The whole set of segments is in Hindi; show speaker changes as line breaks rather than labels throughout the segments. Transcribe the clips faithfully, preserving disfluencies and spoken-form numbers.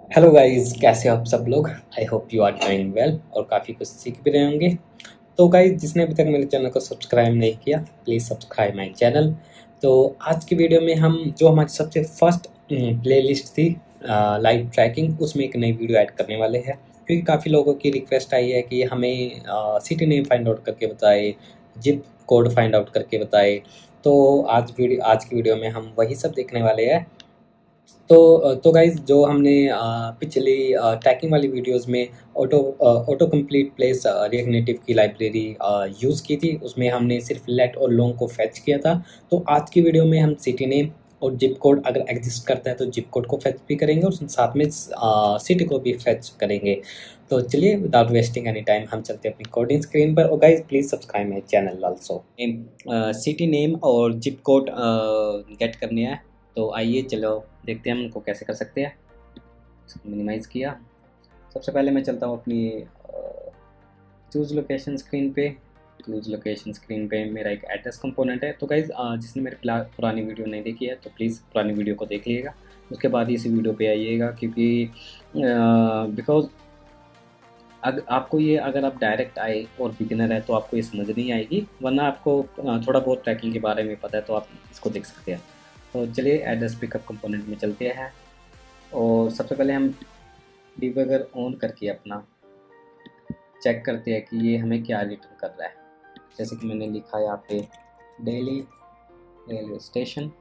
हेलो गाइस, कैसे हो आप सब लोग। I hope you are doing well और काफ़ी कुछ सीख भी रहे होंगे। तो गाइस, जिसने अभी तक मेरे चैनल को सब्सक्राइब नहीं किया, प्लीज़ सब्सक्राइब माय चैनल। तो आज की वीडियो में हम जो हमारी सबसे फर्स्ट प्लेलिस्ट थी लाइव ट्रैकिंग, उसमें एक नई वीडियो ऐड करने वाले हैं, क्योंकि काफ़ी लोगों की रिक्वेस्ट आई है कि हमें सिटी नेम फाइंड आउट करके बताए, जिप कोड फाइंड आउट करके बताए। तो आज वीडियो आज की वीडियो में हम वही सब देखने वाले हैं। तो तो गाइज, जो हमने अ, पिछली ट्रैकिंग वाली वीडियोस में auto auto complete place react native की लाइब्रेरी यूज़ की थी, उसमें हमने सिर्फ लेट और लॉन्ग को फेच किया था। तो आज की वीडियो में हम सिटी नेम और जिप कोड अगर एग्जिस्ट करता है तो जिप कोड को फेच भी करेंगे और साथ में सिटी को भी फेच करेंगे। तो चलिए, विदाउट वेस्टिंग एनी टाइम हम चलते हैं अपनी कोडिंग स्क्रीन पर। और guys, please subscribe my channel also. City name और जिप कोड गेट करने हैं, तो आइए चलो देखते हैं हम उनको कैसे कर सकते हैं। इसको मिनिमाइज़ किया। सबसे पहले मैं चलता हूँ अपनी चूज़ लोकेशन स्क्रीन पे। चूज़ लोकेशन स्क्रीन पे मेरा एक एड्रेस कंपोनेंट है। तो गाइज़, जिसने मेरी पुरानी वीडियो नहीं देखी है तो प्लीज़ पुरानी वीडियो को देख लीजिएगा, उसके बाद इसी वीडियो पे आइएगा, क्योंकि बिकॉज अगर आपको ये अगर आप डायरेक्ट आए और बिगिनर है तो आपको ये समझ नहीं आएगी, वरना आपको थोड़ा बहुत ट्रैकिंग के बारे में पता है तो आप इसको देख सकते हैं। तो चलिए एड्रेस पिकअप कंपोनेंट में चलते हैं और सबसे पहले हम डिबगर ऑन करके अपना चेक करते हैं कि ये हमें क्या रिटर्न कर रहा है। जैसे कि मैंने लिखा है यहाँ पे दिल्ली रेलवे स्टेशन,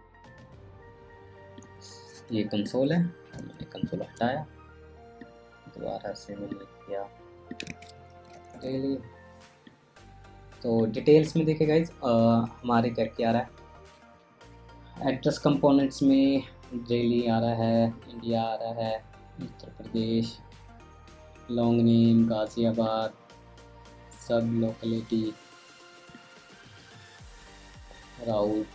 ये कंसोल है, मैंने कंसोल हटाया, दोबारा से मैंने किया दिल्ली। तो डिटेल्स में देखिए गाइज, हमारे क्या क्या आ रहा है। एड्रेस कंपोनेंट्स में दिल्ली आ रहा है, इंडिया आ रहा है, Uttar Pradesh, long name Ghaziabad, sub locality राउट,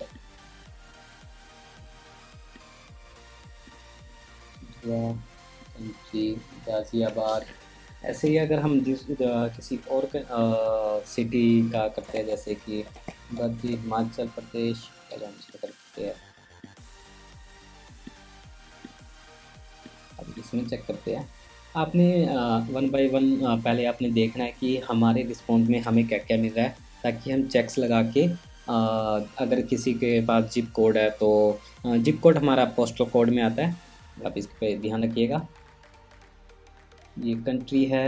कंट्री गाज़ियाबाद। ऐसे ही अगर हम जिस किसी और सिटी का करते हैं, जैसे कि बद्री हिमाचल प्रदेश, पहले हम इसको करते हैं। अब इसमें चेक करते हैं। आपने वन बाय वन पहले आपने देखना है कि हमारे रिस्पॉन्स में हमें क्या क्या मिल रहा है, ताकि हम चेक्स लगा के आ, अगर किसी के पास जिप कोड है तो जिप कोड हमारा पोस्टल कोड में आता है, आप इस पर ध्यान रखिएगा। ये कंट्री है,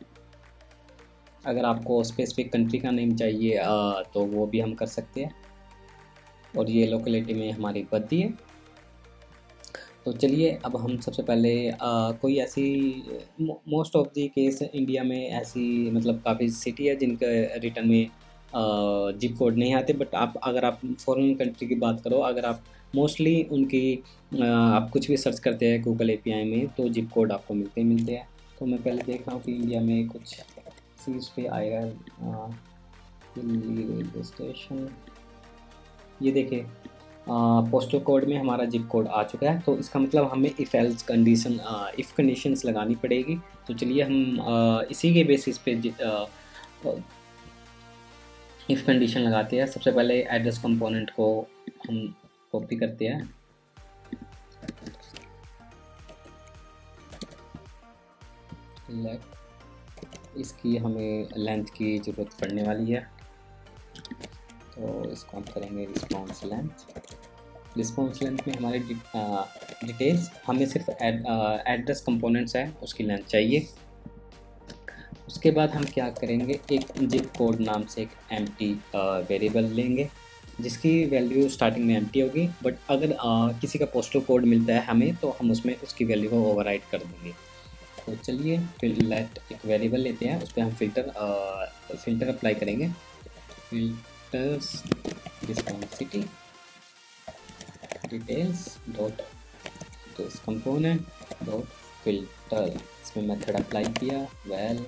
अगर आपको स्पेसिफिक कंट्री का नेम चाहिए आ, तो वो भी हम कर सकते हैं। और ये लोकेलिटी में हमारी बद्दी है। तो चलिए, अब हम सबसे पहले आ, कोई ऐसी most of the case India में ऐसी मतलब काफ़ी सिटी है जिनके रिटर्न में जिप कोड नहीं आते, बट आप अगर आप फॉरेन कंट्री की बात करो, अगर आप मोस्टली उनकी आ, आप कुछ भी सर्च करते हैं गूगल एपीआई में तो जिप कोड आपको मिलते ही मिलते हैं। तो मैं पहले देख रहा हूँ कि इंडिया में कुछ सीज पे आएगा। दिल्ली रेलवे स्टेशन, ये देखिए पोस्टल कोड में हमारा जिप कोड आ चुका है। तो इसका मतलब हमें if else condition if conditions लगानी पड़ेगी। तो चलिए हम आ, इसी के बेसिस पे इफ़ कंडीशन लगाते हैं। सबसे पहले एड्रेस कंपोनेंट को हम कॉपी करते हैं, लेट इसकी हमें लेंथ की ज़रूरत पड़ने वाली है, तो इसको हम करेंगे रिस्पॉन्स लेंथ। रिस्पॉन्स लेंथ में हमारे डिटेल्स, हमें सिर्फ एड्रेस कंपोनेंट्स है उसकी लेंथ चाहिए। उसके बाद हम क्या करेंगे, एक जिप कोड नाम से एक एम्प्टी वेरिएबल लेंगे जिसकी वैल्यू स्टार्टिंग में एम्प्टी होगी, बट अगर आ, किसी का पोस्टल कोड मिलता है हमें तो हम उसमें उसकी वैल्यू को ओवरराइट कर देंगे। तो चलिए फिर लेट एक वेरिएबल लेते हैं, उस पर हम फिल्टर फिल्टर अप्लाई करेंगे। फिल्टर्स रिस्पॉन्सिटी details dot this component dot filter, इसमें मेथड अप्लाई किया वेल।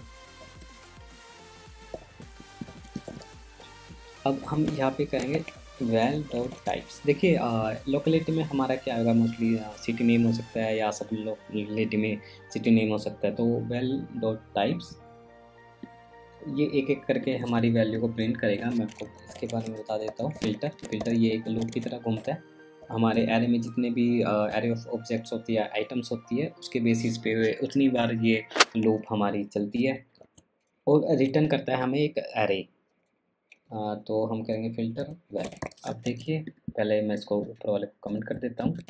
अब हम यहाँ पे करेंगे वेल डॉट टाइप्स। देखिए लोकेलिटी में हमारा क्या होगा, मोस्टली सिटी नेम हो सकता है या सब लोकेलिटी में सिटी नेम हो सकता है। तो वेल डॉट टाइप्स, ये एक एक करके हमारी वैल्यू को प्रिंट करेगा। मैं आपको इसके बारे में बता देता हूँ। फिल्टर फिल्टर ये एक लूप की तरह घूमता है, हमारे एरे में जितने भी एरे ऑफ ऑब्जेक्ट्स होती है, आइटम्स होती है, उसके बेसिस पे उतनी बार ये लूप हमारी चलती है और रिटर्न करता है हमें एक एरे। तो हम करेंगे फिल्टर वेल। अब देखिए, पहले मैं इसको ऊपर वाले को कमेंट कर देता हूँ।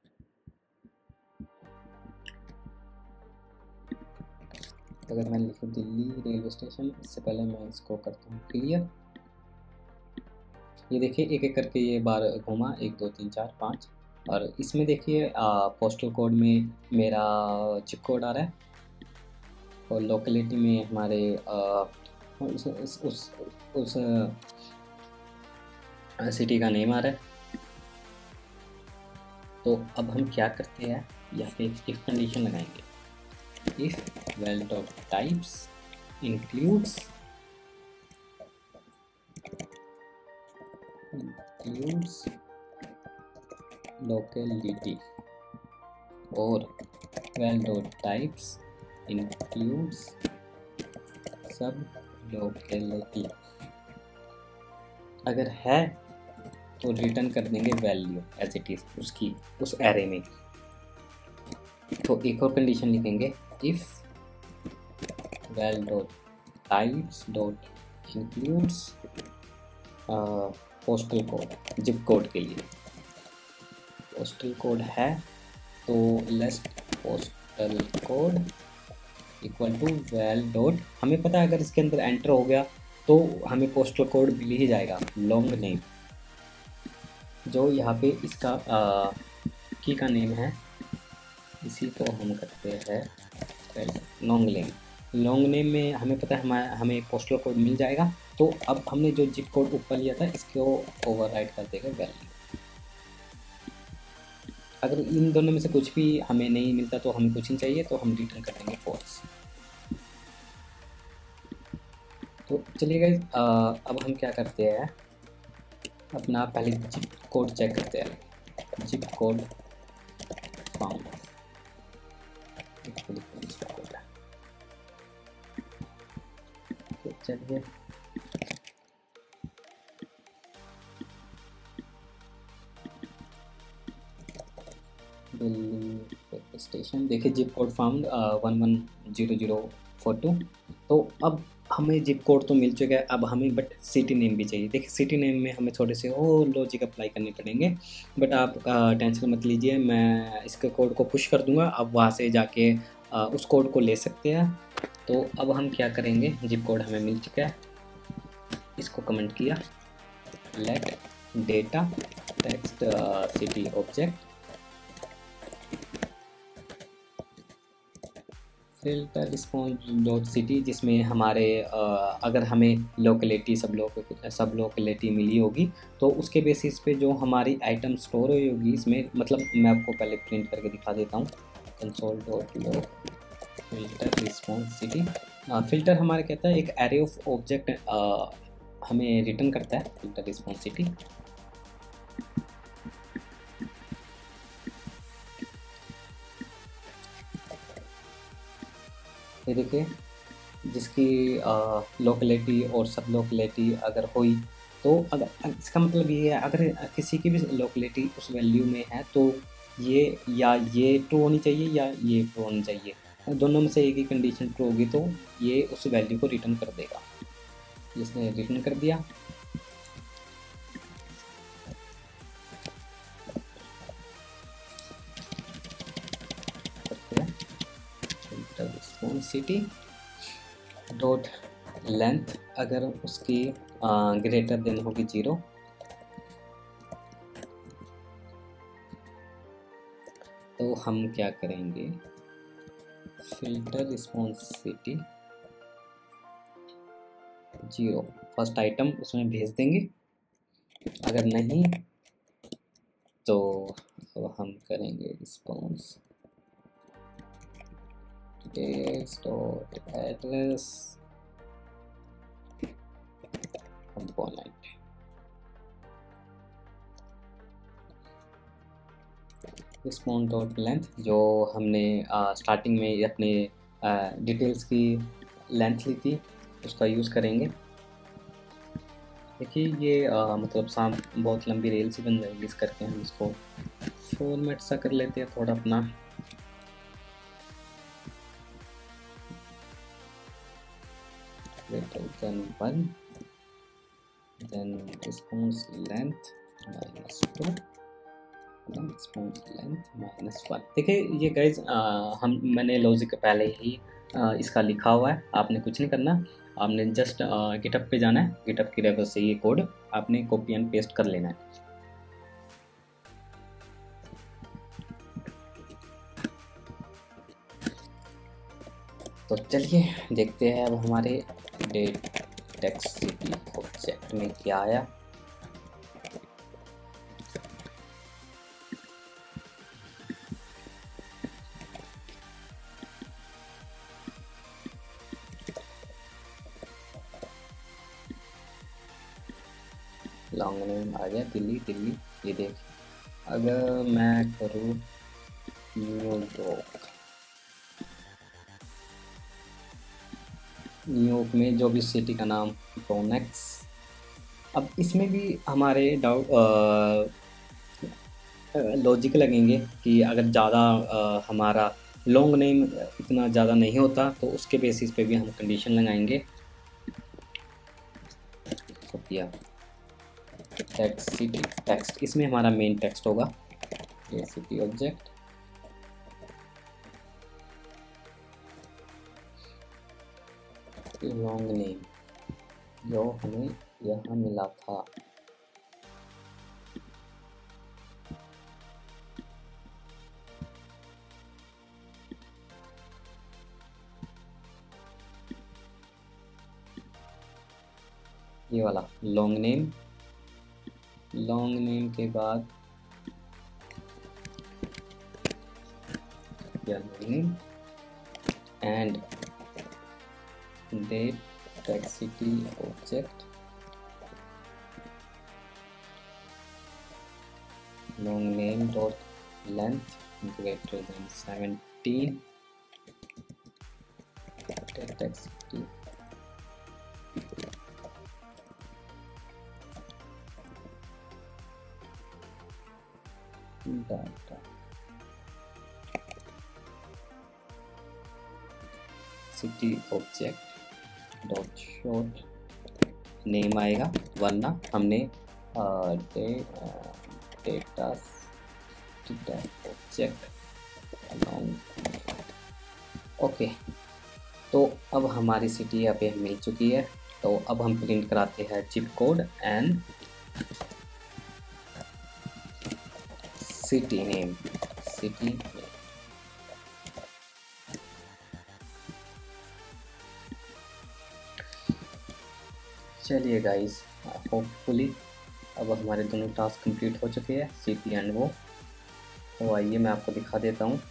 अगर मैं लिखूँ दिल्ली रेलवे स्टेशन, इससे पहले मैं इसको करता हूँ क्लियर। ये देखिए एक एक करके ये बार घूमा, एक दो तीन चार पाँच, और इसमें देखिए पोस्टल कोड में मेरा जिप कोड आ रहा है और लोकेलिटी में हमारे आ, उस उस उस, उस सिटी का नेम आ रहा है। तो अब हम क्या करते हैं, यहाँ पे इफ कंडीशन लगाएंगे, if val dot types includes includes locality और val dot types includes sub locality. अगर है तो रिटर्न कर देंगे वैल्यू एज इट इज उसकी उस एरे में। तो एक और कंडीशन लिखेंगे, if val dot types dot includes postal code, zip code के लिए पोस्टल कोड है तो lest postal code equal to val dot, हमें पता है अगर इसके अंदर एंटर हो गया तो हमें पोस्टल कोड मिल ही जाएगा, लॉन्ग नेम जो यहाँ पे इसका आ, की का नेम है, इसी को हम करते हैं लॉन्ग नेम। लॉन्ग नेम में हमें पता है हमें हमें पोस्टल कोड मिल जाएगा। तो अब हमने जो जिप कोड ऊपर लिया था इसको ओवरराइट कर देगा वैल्यू। अगर इन दोनों में से कुछ भी हमें नहीं मिलता तो हमें कुछ नहीं चाहिए तो हम रिटर्न कर देंगे फॉल्स। तो चलिए गाइस, अब हम क्या करते हैं, अपना पहले जिप कोड चेक करते हैं। जिप कोड फाउंड, चलिए दिल्ली स्टेशन, देखिए zip code found one one zero zero four two. तो अब हमें जिप कोड तो मिल चुका है, अब हमें बट सिटी नेम भी चाहिए। देखिए सिटी नेम में हमें थोड़े से और लॉजिक अप्लाई करने पड़ेंगे, बट आप टेंशन मत लीजिए, मैं इसके कोड को पुश कर दूंगा, आप वहाँ से जाके आ, उस कोड को ले सकते हैं। तो अब हम क्या करेंगे, जिप कोड हमें मिल चुका है, इसको कमेंट किया, let data text city object filter response dot city, जिसमें हमारे अगर हमें लोकेलिटी सब लोग सब लोकेलिटी मिली होगी तो उसके बेसिस पे जो हमारी आइटम स्टोर हुई होगी इसमें, मतलब मैं आपको पहले प्रिंट करके दिखा देता हूँ, console dot log filter response city. Filter हमारे कहता है एक एरे ऑफ ऑब्जेक्ट हमें रिटर्न करता है, फिल्टर रिस्पॉन्स सिटी। ये देखिए जिसकी लोकेलिटी और सब लोकेलिटी अगर हुई तो अगर इसका मतलब ये है, अगर किसी की भी लोकेलिटी उस वैल्यू में है तो ये या ये ट्रू होनी चाहिए या ये ट्रू होनी चाहिए, दोनों में से एक ही कंडीशन ट्रू होगी तो ये उस वैल्यू को रिटर्न कर देगा। जिसने रिटर्न कर दिया, सिटी डॉट लेंथ अगर उसकी ग्रेटर देन होगी जीरो, तो हम क्या करेंगे, filter responsivity zero first item उसमें भेज देंगे। अगर नहीं तो, तो हम करेंगे response dot address component, response dot length जो हमने स्टार्टिंग में अपने डिटेल्स की लेंथ ली थी उसका यूज़ करेंगे। देखिए ये आ, मतलब शाम बहुत लंबी रेल सी बन जाएगी, इस करके हम इसको फॉर्मेट सा कर लेते हैं थोड़ा अपना। greater than one, then response length minus two, then response length minus one. देखिए ये गाइज हम मैंने लॉजिक पहले ही आ, इसका लिखा हुआ है, आपने कुछ नहीं करना। आपने जस्ट गिटअप पे जाना है, गिटअप की रेफर से ये कोड आपने कॉपी एंड पेस्ट कर लेना है। तो चलिए देखते हैं अब हमारे डेट टेक्स्ट सिटी ऑब्जेक्ट में क्या आया। लॉन्ग नेम आ गया दिल्ली दिल्ली। ये देख, अगर मैं करूँ न्यूयॉर्क, न्यूयॉर्क में जो भी सिटी का नाम प्रोनेक्स। अब इसमें भी हमारे डाउट लॉजिक लगेंगे कि अगर ज़्यादा हमारा लॉन्ग नेम इतना ज़्यादा नहीं होता तो उसके बेसिस पे भी हम कंडीशन लगाएंगे। किया टेक्स्ट सिटी टेक्स्ट, इसमें हमारा मेन टेक्स्ट होगा ये सिटी ऑब्जेक्ट। लॉन्ग नेम जो हमें यहाँ मिला था, ये वाला लॉन्ग नेम। लॉन्ग नेम के बाद name and date text city object long name dot length greater than seventeen date text city data city object dot short name आएगा, वरना हमने day data data object along. Okay, तो अब हमारी सिटी यहाँ पे मिल चुकी है। तो अब हम प्रिंट कराते हैं zip code and city name city name. चलिए गाइस, होपफुली अब हमारे दोनों टास्क कंप्लीट हो चुके हैं, सिटी एंड वो। तो आइए मैं आपको दिखा देता हूँ।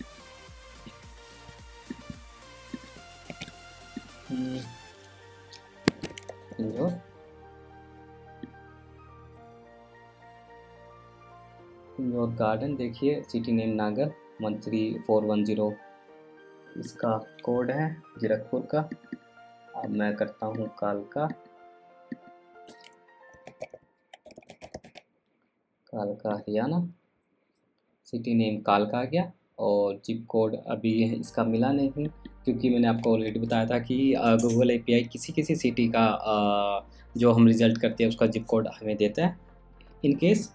योर गार्डन देखिए, city name Nagar one three four one zero इसका कोड है जीरकपुर का। अब मैं करता हूँ कालका, कालका हरियाणा, सिटी नेम कालका आ गया। और जिप कोड अभी इसका मिला नहीं, क्योंकि मैंने आपको ऑलरेडी बताया था कि गूगल एपीआई किसी किसी सिटी का आ, जो हम रिज़ल्ट करते हैं उसका जिप कोड हमें देता है। इन केस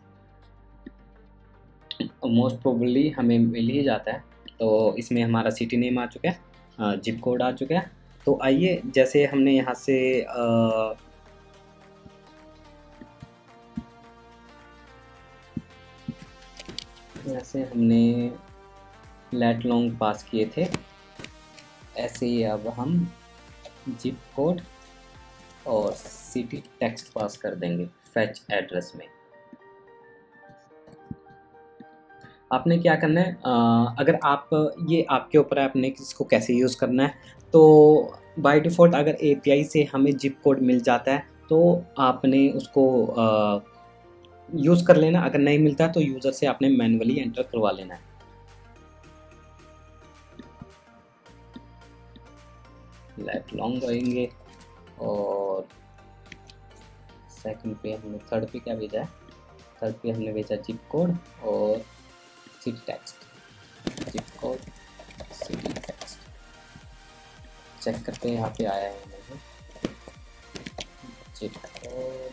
मोस्ट प्रोबेबली हमें मिल ही जाता है। तो इसमें हमारा सिटी नेम आ चुका है, जिप कोड आ चुका है। तो आइए, जैसे हमने यहाँ से आ, जैसे हमने लेट लॉन्ग पास किए थे, ऐसे ही अब हम जिप कोड और सिटी टेक्स्ट पास कर देंगे फेच एड्रेस में। आपने क्या करना है, आ, अगर आप ये आपके ऊपर है आपने इसको कैसे यूज़ करना है। तो बाय डिफ़ॉल्ट अगर एपीआई से हमें जिप कोड मिल जाता है तो आपने उसको यूज़ कर लेना, अगर नहीं मिलता तो यूज़र से आपने मैन्युअली एंटर करवा लेना है। लेट लॉन्ग रहेंगे और सेकंड पे हमने थर्ड पे क्या भेजा है, थर्ड पे हमने भेजा जिप कोड और city text, zip code city text. Check करते हैं यहाँ पे आया है मुझे जिप कोड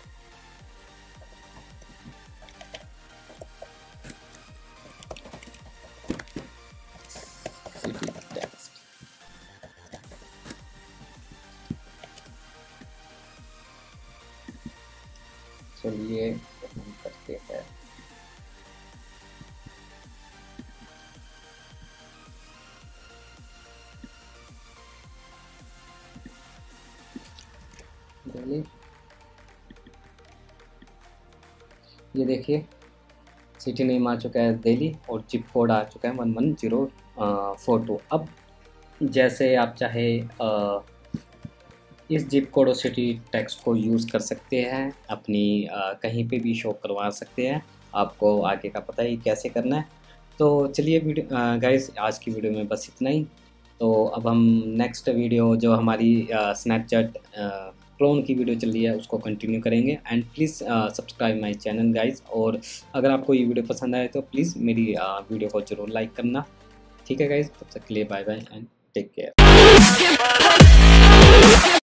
सिटी टेक्स्ट। चलिए हम करते हैं दिल्ली। ये देखिए सिटी नेम आ चुका है दिल्ली और जिप कोड आ चुका है one one zero four two. अब जैसे आप चाहे आ, इस जिप कोड और सिटी टेक्स्ट को यूज़ कर सकते हैं, अपनी आ, कहीं पे भी शो करवा सकते हैं। आपको आगे का पता ही कैसे करना है। तो चलिए वीडियो गाइस, आज की वीडियो में बस इतना ही। तो अब हम नेक्स्ट वीडियो जो हमारी स्नैपचैट क्लोन की वीडियो चल रही है उसको कंटिन्यू करेंगे। And please subscribe my channel guys, और अगर आपको ये वीडियो पसंद आए तो प्लीज़ मेरी uh, वीडियो को ज़रूर लाइक करना। ठीक है गाइस, तब तक के लिए bye bye and take care.